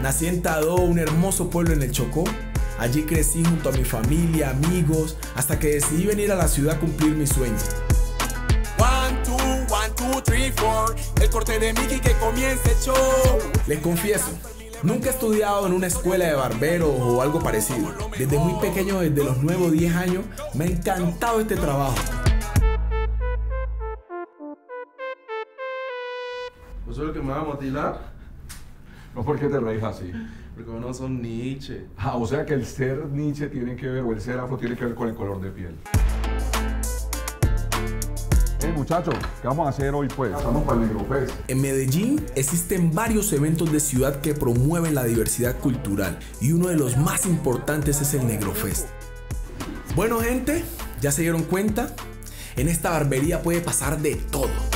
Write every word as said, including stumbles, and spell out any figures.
Nací en Tadó, un hermoso pueblo en el Chocó. Allí crecí junto a mi familia, amigos, hasta que decidí venir a la ciudad a cumplir mis sueños. One, two, one, two, three, four. El corte de Mickey que comience el show. Les confieso, nunca he estudiado en una escuela de barberos o algo parecido. Desde muy pequeño, desde los nueve o diez años, me ha encantado este trabajo. ¿Vos sos el que me va a motilar? No, ¿por qué te reís así? Porque vos no son Nietzsche. Ah, o sea que el ser Nietzsche tiene que ver, o el ser afro tiene que ver con el color de piel. Hey muchachos, ¿qué vamos a hacer hoy pues? Estamos para el Negrofest. En Medellín existen varios eventos de ciudad que promueven la diversidad cultural y uno de los más importantes es el Negrofest. Bueno gente, ¿ya se dieron cuenta? En esta barbería puede pasar de todo.